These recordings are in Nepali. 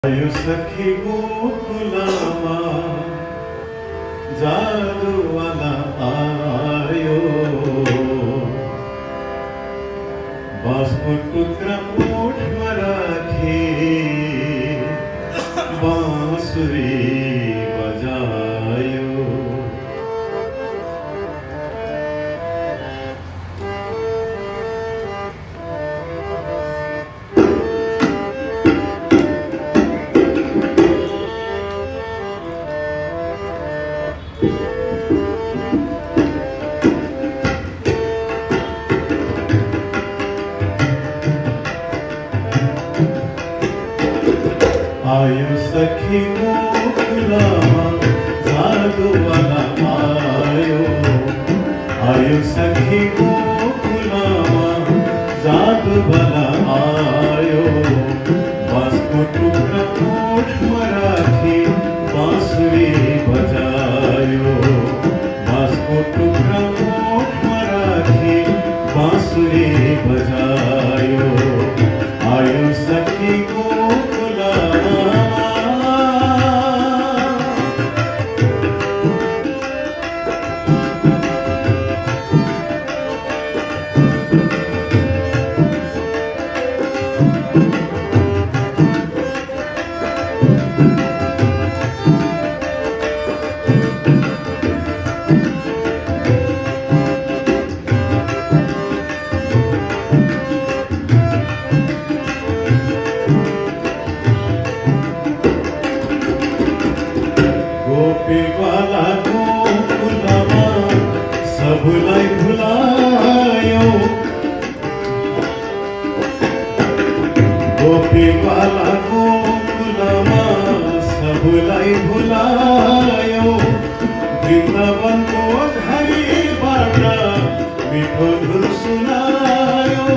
आयो सखी गोकुलमा जादूवाला आयो, बाँसको टुक्रा ओठमा राखी बाँसुरी बजायो। आयो सखी गोकुलमा जादूवाला आयो, आयो सखी गोकुलमा जादूवाला आयो, बाँसको टुक्रा ओठमा राखी बाँसुरी बजायो, बाँसको टुक्रा ओठमा राखी बाँसुरी बजायो। आयो सखी गोपीवाला गोकुलमा सबलाई भुलायो, गोपीवाला गोकुलमा सबलाई भुलायो, वृन्दावनको घरीबाट मिठो धुन सुनायो।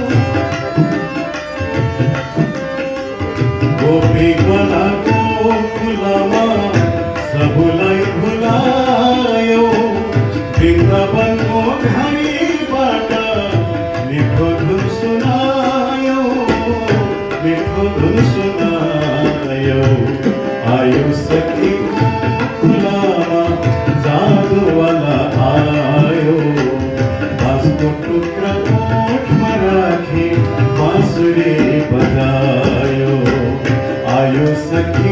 गोपीवाला गोकुलमा सबलाई भुलायो, वृन्दावनको घरीबाट मिठो धुन सुनायो, मिठो धुन सुनायो। आयो सखी गोकुलमा जादूवाला आयो, बाँसको टुक्रा ओठमा राखी बाँसुरी बजायो। आयो सखी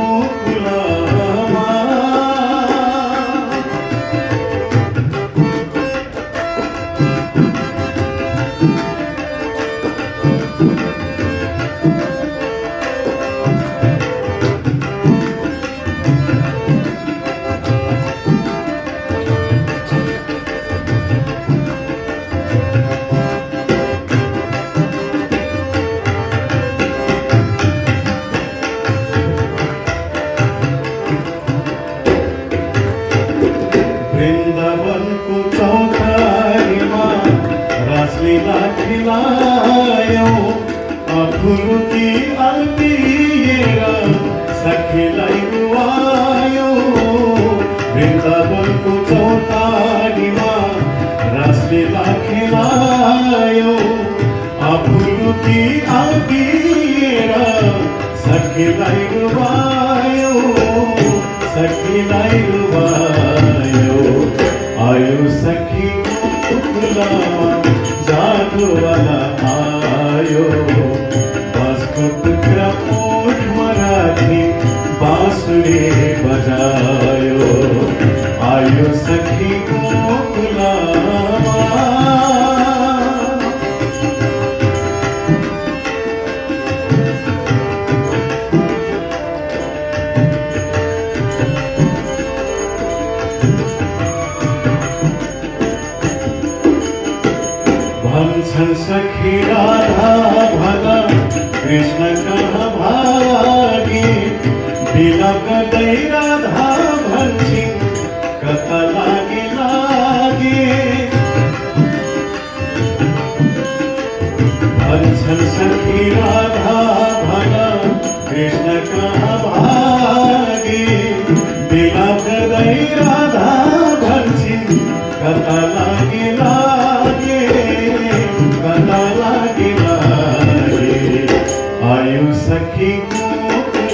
वृन्दावनको चौतारीमा रासलीला खेलायो, अफुरुकी अल्पिएर सखीलाई रुवायो। वृन्दावनको चौतारीमा रासलीला खेलायो, अफुरुकी अल्पिएर सखीलाई रुवायो, सखीलाई रुवायो। आयो सखी गोकुलमा जादूवाला आयो, बाँसको टुक्रा ओठमा राखी बाँसुरी बजायो। आयो सखी गोकुलमा भन्छन् सखी राधा भला कृष्ण कहाँ भागे, बिना गर्दै राधा भन्छन् कता लागे लागे। भन्छन् सखी राधा भला कृष्ण कहाँ भागे, बिना गर्दै राधा भन्छन् कता लागे लागे, कता लागे लागे। आयो सखी गोकुलमा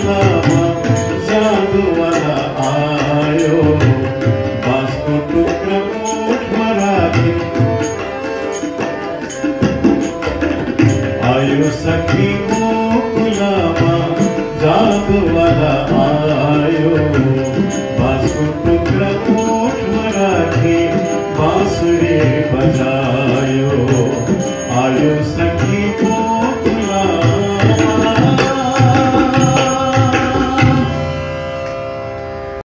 आयो सखी मुकुलामा जादू वाला आयो, बांसुरी टुकड़ा ओठमा राखी बांसुरी बजायो। आयो